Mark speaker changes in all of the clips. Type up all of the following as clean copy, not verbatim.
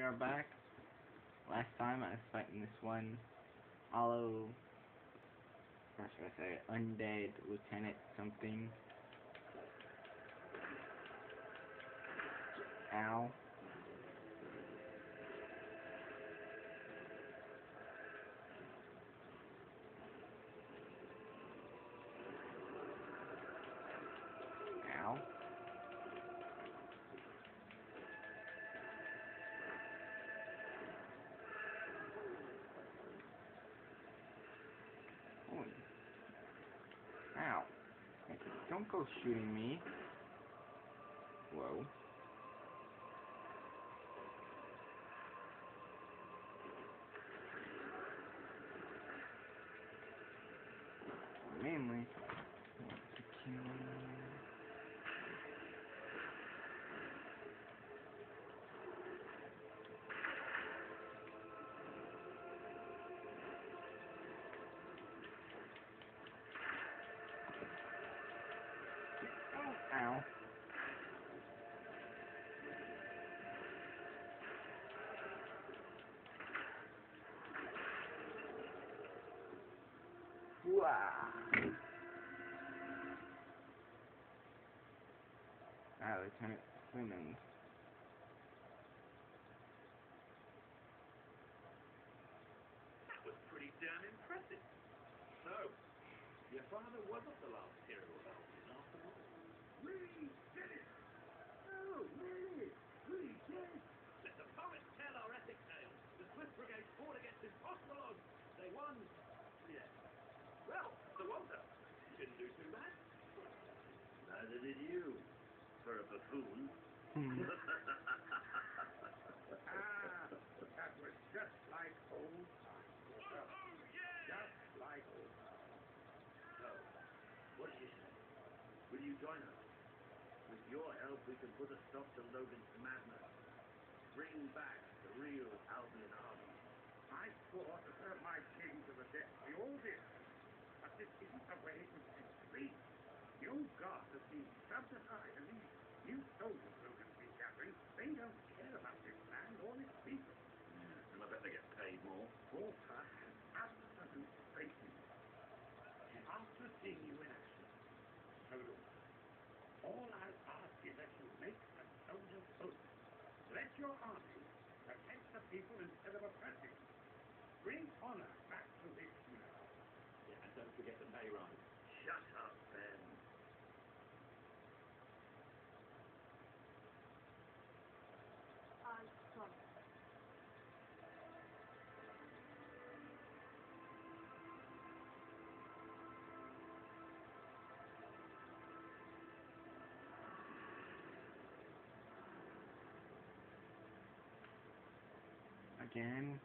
Speaker 1: are back. Last time I was fighting this one hollow, or should I say, undead lieutenant something. Ow. Ow. Oh. Ow. Don't go shooting me. Whoa. Mainly, I want to kill... Oh, ow. Wow. Lieutenant Simmons.
Speaker 2: That was pretty damn impressive. So, your father wasn't the last hero of Albion after all. We did it! Oh, really? We did! Let the poets tell our epic tale. The Swiss Brigade fought against impossible odds. They won. Yes. Well, so well done. You didn't do too bad. Neither did you, for a buffoon. That was just like old times. Just like old times. So, what do you say? Will you join us? With your help, we can put a stop to Logan's madness. Bring back the real Albion army. I swore to serve my king to the death. We all did. But this isn't the way it was meant to be. The old guard has been shoved aside, and these new soldiers Logan's been gathering, they don't care about this land or its people. Yeah, and I bet they get paid more. Walter has absolute faith in you. And after seeing you in action, so do I. All I ask is that you make a soldier's oath. Let your army protect the people instead of oppressing. Bring honor back to this land. Yeah, and don't forget the pay rise. Shut up, Ben.
Speaker 3: I promise.
Speaker 1: Again.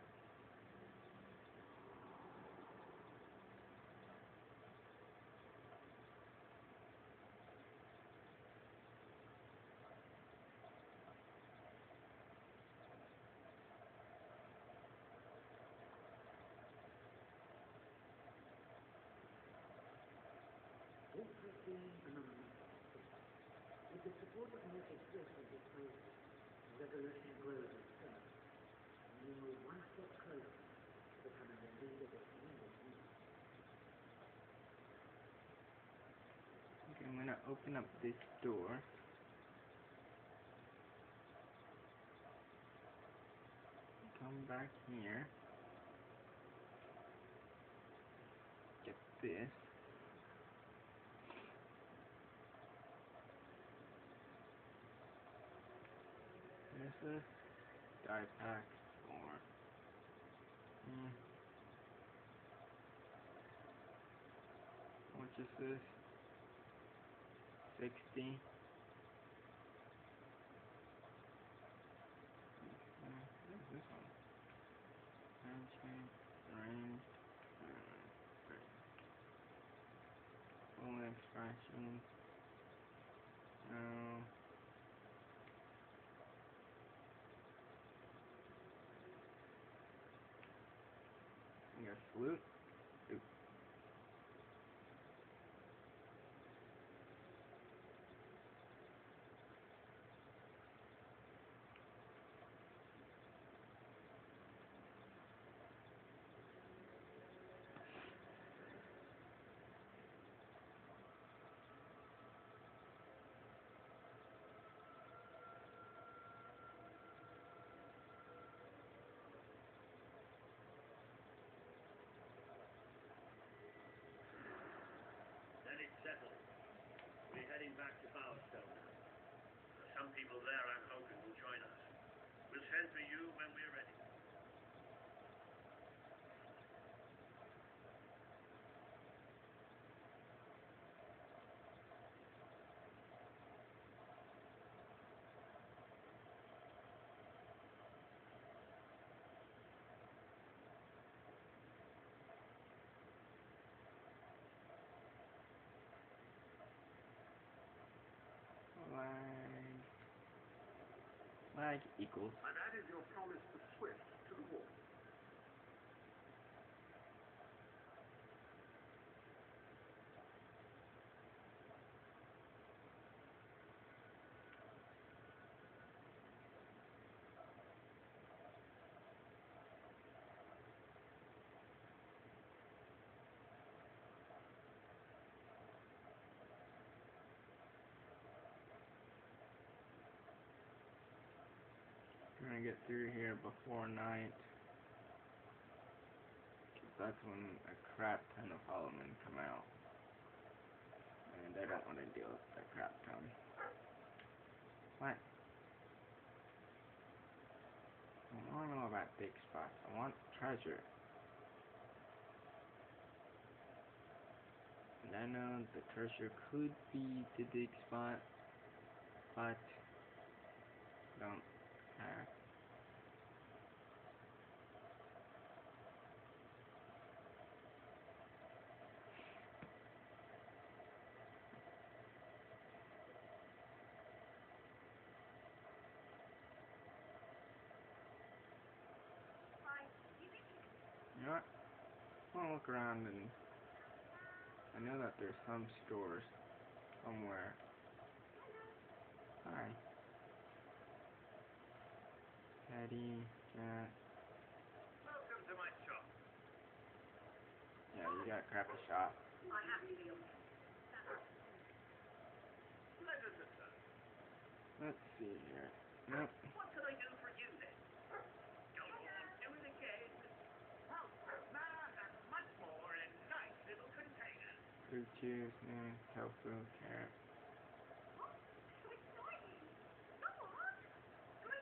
Speaker 4: With the support of Mr. Swift and his soldiers, the revolution grows in strength, and you move one step closer to becoming the leader of the English Union.
Speaker 1: Okay, I'm gonna open up this door. Come back here. Get this. This is die pack or how much is this? 60. What is this one? Range. Full extraction. No. I got flute. Oop. Flag equals.
Speaker 2: I've added your promise to Swift to the wall.
Speaker 1: I'm gonna get through here before night. 'Cause that's when a crap ton of Hollomen come out. And I don't want to deal with that crap ton. What? I don't know about big spots. I want treasure. And I know the treasure could be the big spot, but don't care. You know what? I want to look around and I know that there's some stores somewhere. Hi. Teddy, Jack.
Speaker 2: Welcome to my shop.
Speaker 1: Yeah, you got a crappy shop.
Speaker 3: I have to deal.
Speaker 2: Pleasure to serve.
Speaker 1: Let's see here. Nope.
Speaker 2: What can I do for you then? Don't do it again. Oh, man, and much more in nice little containers.
Speaker 1: Fruit juice, tofu, carrot.
Speaker 3: So exciting. Go on. Great.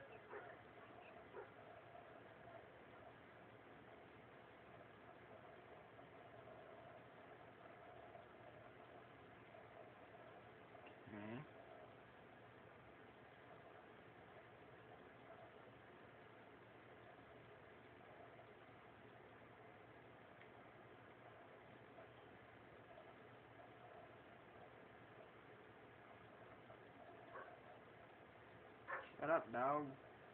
Speaker 1: Okay. Shut up, dog.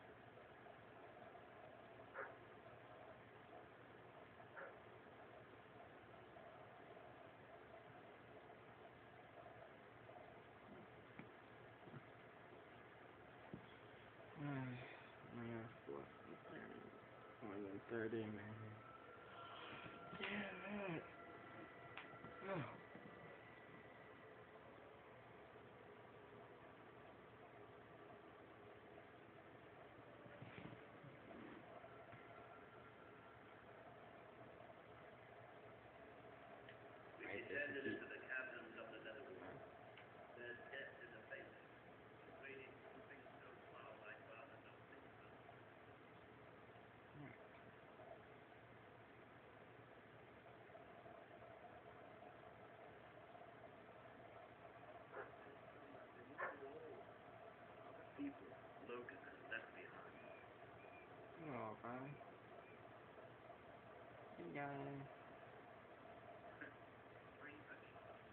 Speaker 1: More than 30 maybe. Damn it. Oh.
Speaker 2: We descended into the caverns of the Netherworld. There's death in the faces. Waiting for something so foul I'd rather not think about. Other people Logan has left behind.
Speaker 1: Oh, fine. Hey, guys.
Speaker 2: Pretty much.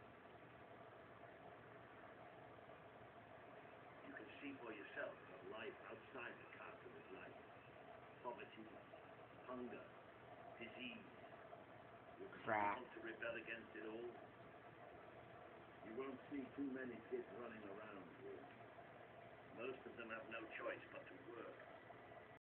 Speaker 2: You can see for yourself what life outside the castle is like. Poverty, hunger, disease. Will
Speaker 1: Crap.
Speaker 2: people to rebel against it all? You won't see too many kids running around here. Most of them have no choice but to work.